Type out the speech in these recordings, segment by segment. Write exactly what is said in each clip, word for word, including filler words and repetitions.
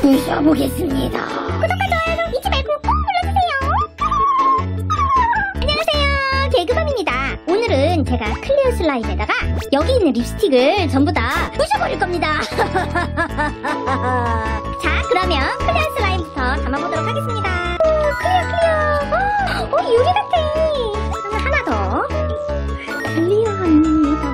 부셔보겠습니다. 구독과 좋아요 잊지 말고 꼭 눌러주세요. 안녕하세요, 개그밤입니다. 오늘은 제가 클리어 슬라임에다가 여기 있는 립스틱을 전부 다 부셔버릴 겁니다. 자, 그러면 클리어 슬라임부터 담아보도록 하겠습니다. 오, 클리어 클리어. 오, 유리 같아. 그러면 하나 더 클리어합니다.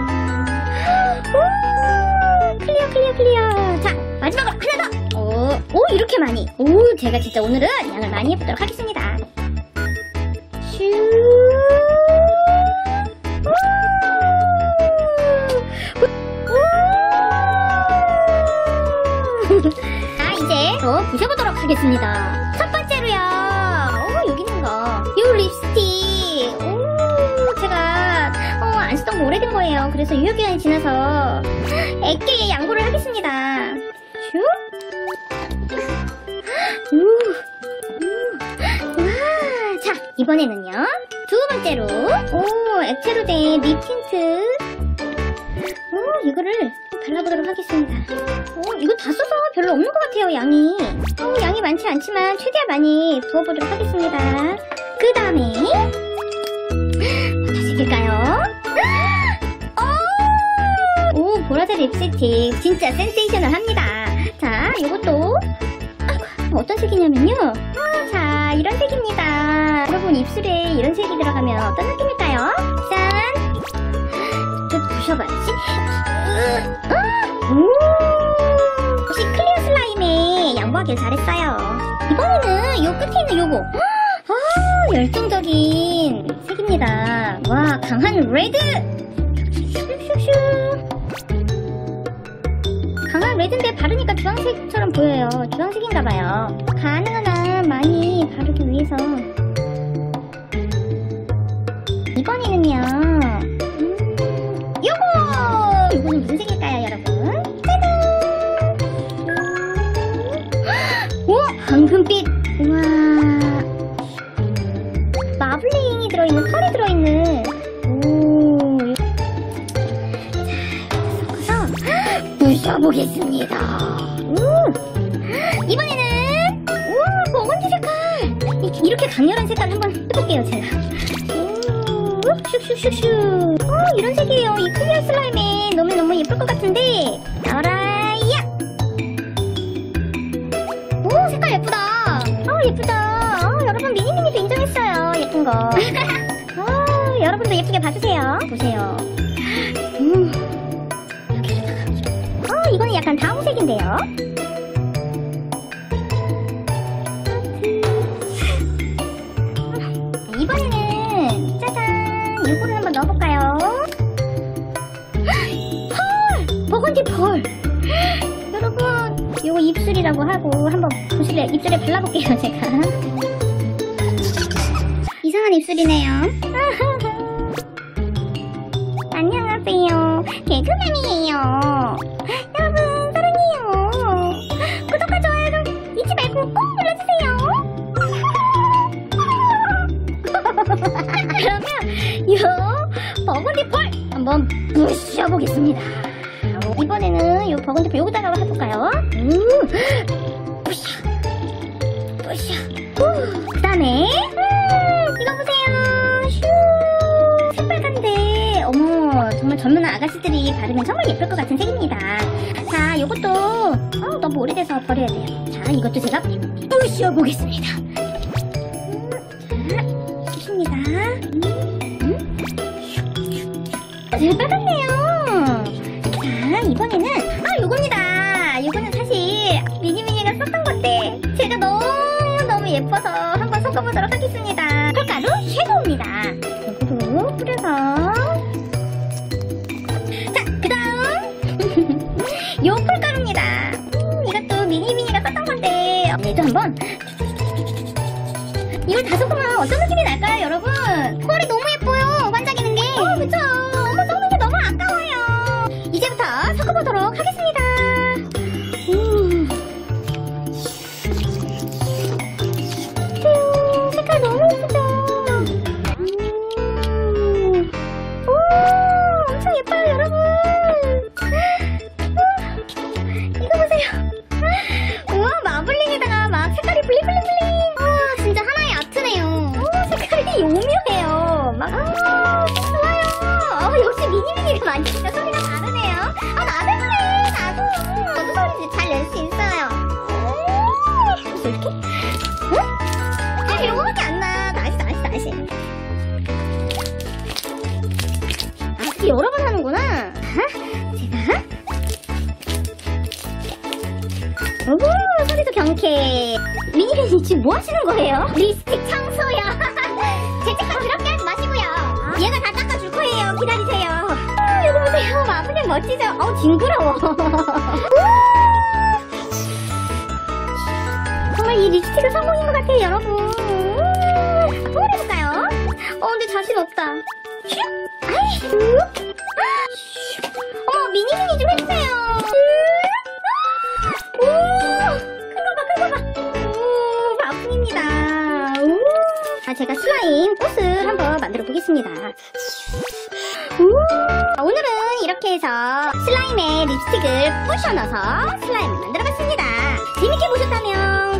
오, 클리어 클리어 클리어. 자, 마지막으로 하나 더. 오, 오, 이렇게 많이. 오, 제가 진짜 오늘은 양을 많이 해보도록 하겠습니다. 슈. 자, 이제 또 부셔보도록 하겠습니다. 첫 번째로요. 오, 여기 있는 거. 요 립스틱. 오, 제가 어, 안 쓰던 거 오래된 거예요. 그래서 유효기간이 지나서 액계에 양보를 하겠습니다. 슈. 우, 우, 와, 자, 이번에는요. 두 번째로, 오, 액체로 된 립 틴트. 오, 이거를 발라보도록 하겠습니다. 오, 이거 다 써서 별로 없는 것 같아요, 양이. 오, 양이 많지 않지만 최대한 많이 부어보도록 하겠습니다. 그 다음에, 어떤 색일까요? 오, 보라색 립스틱. 진짜 센세이셔널합니다. 자, 이것도 어떤 색이냐면요. 아, 자, 이런 색입니다. 여러분, 입술에 이런 색이 들어가면 어떤 느낌일까요? 짠! 좀 부셔봐야지. 오! 역시 클리어 슬라임에 양보하길 잘했어요. 이번에는 요 끝에 있는 요거. 아, 열정적인 색입니다. 와, 강한 레드! 슉슉슉. 강한 레드인데 바르니까 주황색처럼 보여요. 주황색인가봐요. 가능한 한 많이 바르기 위해서. 이번에는요, 음, 요거! 요거는 무슨 색일까요, 여러분? 짜잔! 우와! 황금빛! 우와! 마블링이 들어있는, 펄이 들어있는. 오! 자, 섞어서 부셔보겠습니다. 음. 이번에는 우와, 버건디 색깔. 이렇게 강렬한 색깔 한번 해볼게요, 제가. 오, 슉슉슉슉. 오, 이런 색이에요. 이 클리어 슬라임에 넣으면 너무 예쁠 것 같은데. 나와라야. 오, 색깔 예쁘다. 어, 예쁘다. 어, 여러분, 미니미니도 인정했어요. 예쁜 거. 어, 여러분도 예쁘게 봐주세요. 보세요. 음. 어, 이거는 약간 다홍색인데요. 이번에는 짜잔, 이거를 한번 넣어볼까요? 펄! 버건디 펄! 여러분, 이거 입술이라고 하고 한번 입술에, 입술에 발라볼게요, 제가. 이상한 입술이네요. 안녕하세요, 개그맨이에요. 여러분, 사랑해요. 구독과 좋아요 잊지 말고 꼭 눌러주세요. 그러면 요 버건디 펄 한번 부셔보겠습니다. 이번에는 요 버건디 펄 요거다가 해볼까요? 음, 부셔 부셔. 그 다음에 음, 이거 보세요. 슈, 새빨간데 어머, 정말 젊은 아가씨들이 바르면 정말 예쁠 것 같은 색입니다. 자, 요것도 어, 너무 오래돼서 버려야 돼요. 자, 이것도 제가 부셔보겠습니다. 입니다. 음, 음. 잘 빨갛네요. 자, 이번에는 아, 요겁니다. 요거는 사실 미니미니가 썼던 건데 제가 너무너무 예뻐서 한번 섞어보도록 하겠습니다. 펄가루 섀도우입니다. 요거도 뿌려서. 자, 그 다음 요 펄가루입니다. 음, 이것도 미니미니가 썼던 건데 얘도 한번. 이걸 다 섞으면 어떤 느낌이 날까요, 여러분? 펄이 너무 예뻐요, 반짝이는 게. 어, 그쵸? 어머, 섞는 게 너무 아까워요. 이제부터 섞어보도록 하겠습니다. 음. 보세요, 색깔 너무 예쁘죠? 음. 오, 엄청 예뻐요, 여러분. 이거 보세요. 우와, 마블 만지니까 소리가 다르네요. 아, 나도 그래, 나도. 저도 소리 잘 낼 수 있어요. 음, 이렇게? 응? 아, 요거밖에 안 나. 다시, 다시, 다시. 아, 이렇게 여러 번 하는구나. 아, 제가. 오, 소리도 경쾌. 미니맨이 지금 뭐 하시는 거예요? 립스틱 청소요. 죄책감 그렇게 하지 마시고요. 얘가 다 닦아줄 거예요. 기다리세요. 아, 이거 보세요. 마블링 멋지죠? 어우, 징그러워. 정말 이 립스틱은 성공인 것 같아요, 여러분. 한번 해볼까요? 어, 근데 자신 없다. 슉! 아이, 슉! 어머, 미니미니 좀 해주세요. 오! 큰 거 봐, 큰 거 봐. 오, 바풍입니다. 오. 아, 제가 슬라임 꽃을 한번 만들어 보겠습니다. 오. 오늘은 이렇게 해서 슬라임에 립스틱을 부셔 넣어서 슬라임을 만들어 봤습니다. 재밌게 보셨다면